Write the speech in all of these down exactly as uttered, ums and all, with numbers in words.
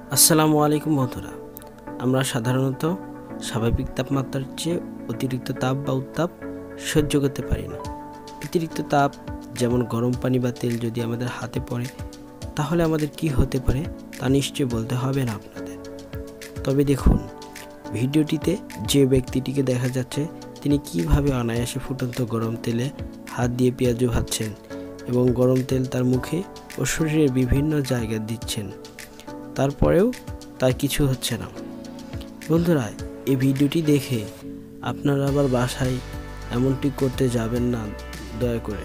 আসসালামু আলাইকুম বন্ধুরা, আমরা সাধারণত স্বাভাবিক তাপমাত্রার চেয়ে অতিরিক্ত তাপ বা উত্তাপ সহ্য করতে পারি না। অতিরিক্ত তাপ যেমন গরম পানি বা তেল যদি আমাদের হাতে পড়ে তাহলে আমাদের কি হতে পারে তা নিশ্চয়ই বলতে হবে না আপনাদের। তবে দেখুন, ভিডিওটিতে যে ব্যক্তিটিকে দেখা যাচ্ছে তিনি কিভাবে অনায়াসে ফুটন্ত গরম তেলে হাত দিয়ে পেঁয়াজু ভাজছেন এবং গরম তেল তার মুখে ও শরীরের বিভিন্ন জায়গায় দিচ্ছেন, তারপরেও তার কিছু হচ্ছে না। বন্ধুরা, এই ভিডিওটি দেখে আপনারা আবার বাসায় এমনটি করতে যাবেন না, দয়া করে।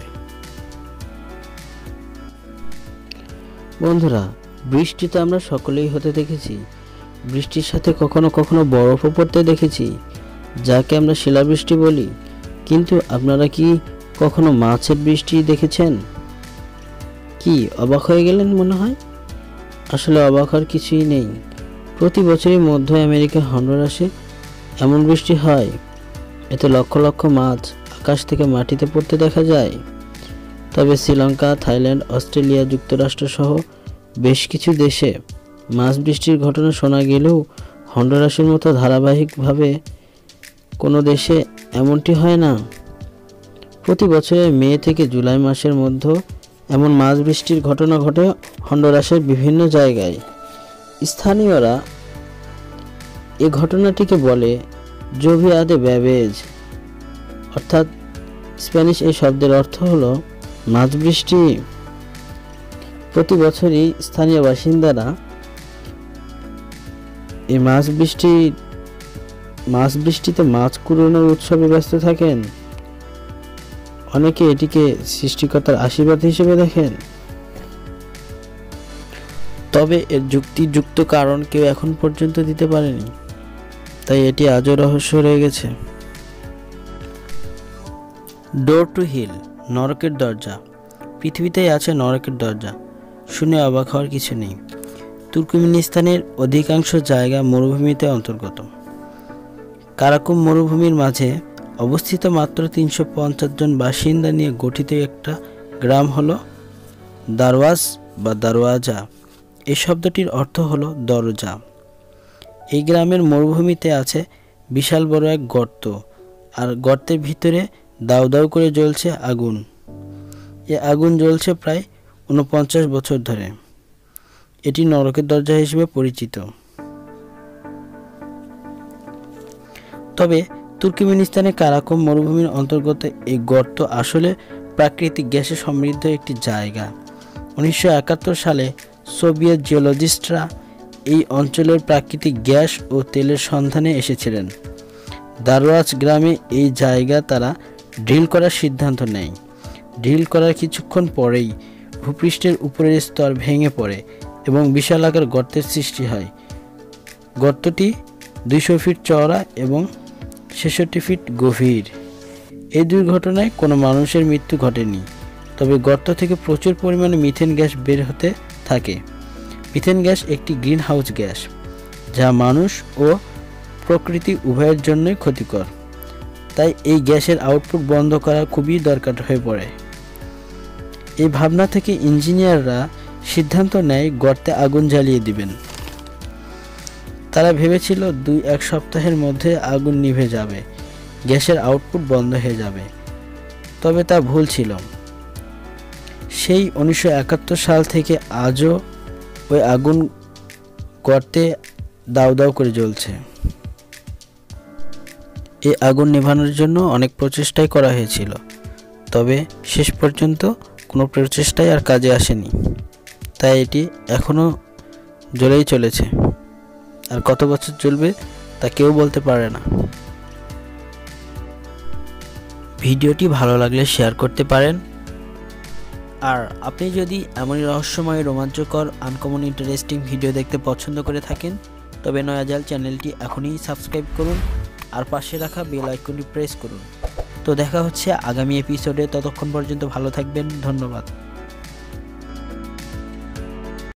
বন্ধুরা, বৃষ্টি তো আমরা সকলেই হতে দেখেছি। বৃষ্টির সাথে কখনো কখনো বরফও পড়তে দেখেছি, যাকে আমরা শিলাবৃষ্টি বলি। কিন্তু আপনারা কি কখনো মাছের বৃষ্টি দেখেছেন? কি অবাক হয়ে গেলেন মনে হয়? আসলে অবাক হওয়ার কিছুই নেই। প্রতি বছরই মধ্য আমেরিকার হন্ডুরাসে এমন বৃষ্টি হয়, এতে লক্ষ লক্ষ মাছ আকাশ থেকে মাটিতে পড়তে দেখা যায়। তবে শ্রীলঙ্কা, থাইল্যান্ড, অস্ট্রেলিয়া, যুক্তরাষ্ট্র সহ বেশ কিছু দেশে মাছ বৃষ্টির ঘটনা শোনা গেলেও হন্ডুরাসের মতো ধারাবাহিকভাবে কোনো দেশে এমনটি হয় না। প্রতি বছরের মে থেকে জুলাই মাসের মধ্যে এমন মাছ বৃষ্টির ঘটনা ঘটে হন্ডুরাসের বিভিন্ন জায়গায়। স্থানীয়রা এ ঘটনাটিকে বলে জোভিয়া দে ব্যাবেজ, অর্থাৎ স্প্যানিশ এই শব্দের অর্থ হলো মাছ বৃষ্টি। প্রতি বছরই স্থানীয় বাসিন্দারা এই মাছ বৃষ্টি মাছ বৃষ্টিতে মাছ কুড়ানোর উৎসবে ব্যস্ত থাকেন। অনেকে এটিকে সৃষ্টিকর্তার আশীর্বাদ হিসেবে দেখেন। তবে এর যুক্তিযুক্ত কারণ কেউ এখন পর্যন্ত দিতে পারেনি, তাই এটি আজও রহস্য রয়ে গেছে। ডোর টু হিল, নরকের দরজা। পৃথিবীতেই আছে নরকের দরজা, শুনে অবাক হওয়ার কিছু নেই। তুর্কমেনিস্তানের অধিকাংশ জায়গা মরুভূমিতে অন্তর্গত। কারাকুম মরুভূমির মাঝে অবস্থিত মাত্র তিনশো পঞ্চাশ জন বাসিন্দা নিয়ে গঠিত একটা গ্রাম হলো দারওয়াজ বা দারওয়াজা। এই শব্দটির অর্থ হলো দরজা। এই গ্রামের মরুভূমিতে আছে বিশাল বড় এক গর্ত, আর গর্তের ভিতরে দাউ দাউ করে জ্বলছে আগুন। এ আগুন জ্বলছে প্রায় উনপঞ্চাশ বছর ধরে। এটি নরকের দরজা হিসেবে পরিচিত। তবে তুর্কমেনিস্তানের কারাকুম মরুভূমির অন্তর্গত এই গর্ত আসলে প্রাকৃতিক গ্যাসে সমৃদ্ধ একটি জায়গা। উনিশশো একাত্তর সালে সোভিয়েত জিওলজিস্টরা এই অঞ্চলের প্রাকৃতিক গ্যাস ও তেলের সন্ধানে এসেছিলেন। দারওয়াজ গ্রামে এই জায়গা তারা ড্রিল করার সিদ্ধান্ত নেয়। ড্রিল করার কিছুক্ষণ পরেই ভূপৃষ্ঠের উপরের স্তর ভেঙে পড়ে এবং বিশাল আকার গর্তের সৃষ্টি হয়। গর্তটি দুইশো ফিট চওড়া এবং ছেষট্টি ফিট গভীর। এই দুর্ঘটনায় কোনো মানুষের মৃত্যু ঘটেনি, তবে গর্ত থেকে প্রচুর পরিমাণে মিথেন গ্যাস বের হতে থাকে। মিথেন গ্যাস একটি গ্রিন হাউস গ্যাস, যা মানুষ ও প্রকৃতি উভয়ের জন্যই ক্ষতিকর। তাই এই গ্যাসের আউটপুট বন্ধ করা খুবই দরকার হয়ে পড়ে। এই ভাবনা থেকে ইঞ্জিনিয়াররা সিদ্ধান্ত নেয় গর্তে আগুন জ্বালিয়ে দিবেন। তারা ভেবেছিল দুই এক সপ্তাহের মধ্যে আগুন নিভে যাবে, গ্যাসের আউটপুট বন্ধ হয়ে যাবে। তবে তা ভুল ছিল। সেই উনিশশো একাত্তর সাল থেকে আজও ওই আগুন গর্তে দাউ দাউ করে জ্বলছে। এই আগুন নেভানোর জন্য অনেক প্রচেষ্টাই করা হয়েছিল, তবে শেষ পর্যন্ত কোনো প্রচেষ্টাই আর কাজে আসেনি। তাই এটি এখনও জ্বলেই চলেছে, আর কত বছর চলবে তা কেউ বলতে পারে না। ভিডিওটি ভালো লাগলে শেয়ার করতে পারেন। আর আপনি যদি এমনই রহস্যময়, রোমাঞ্চকর, আনকমন ইন্টারেস্টিং ভিডিও দেখতে পছন্দ করে থাকেন, তবে নয়াজাল চ্যানেলটি এখনই সাবস্ক্রাইব করুন আর পাশে রাখা বেল আইকনটি প্রেস করুন। তো দেখা হচ্ছে আগামী এপিসোডে। ততক্ষণ পর্যন্ত ভালো থাকবেন। ধন্যবাদ।